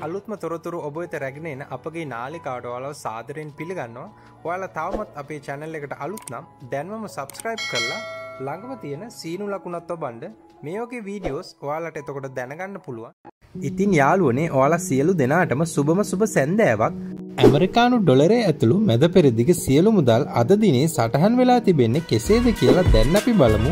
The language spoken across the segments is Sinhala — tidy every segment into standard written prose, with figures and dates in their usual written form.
අලුත්ම තොරතුරු ඔබ වෙත රැගෙන එන අපගේ නාලිකාවට ඔයාලව සාදරයෙන් පිළිගන්නවා. ඔයාලා තවමත් අපේ channel එකට අලුත් නම් දැන්වම subscribe කරලා ළඟම තියෙන සීනු ලකුණත් ඔබන්න මේ වගේ වීඩියෝස් ඔයාලට එතකොට දැනගන්න පුළුවන්. ඉතින් යාළුවනේ ඔයාලා සියලු දෙනාටම සුබම සුබ සැන්දෑවක්. ඇමරිකානු ඩොලරය ඇතුළු මැද පෙරදිග සියලු මුදල් අද දිනේ සටහන් වෙලා තිබෙන්නේ කෙසේද කියලා දැන් අපි බලමු.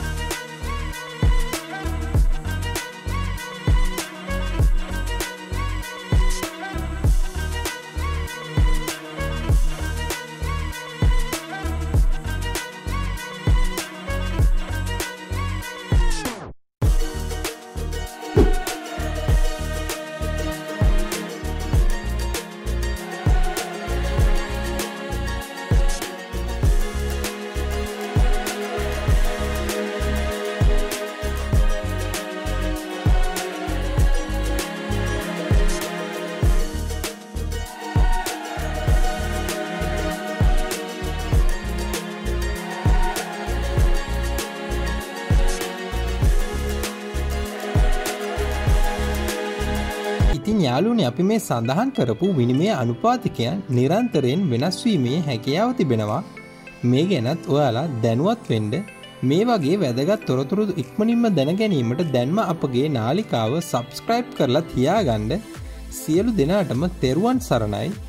ඉතින් යාළුවනේ අපි මේ සඳහන් කරපු විනිමය අනුපාතිකයන් නිරන්තරයෙන් වෙනස් වීමේ හැකියාව තිබෙනවා. මේ ගැනත් ඔයාලා දැනුවත් වෙන්න මේ වගේ වැදගත් තොරතුරු ඉක්මනින්ම දැන ගැනීමට දැන්ම අපගේ නාලිකාව subscribe කරලා තියාගන්න. සියලු දෙනාටම තෙරුවන් සරණයි.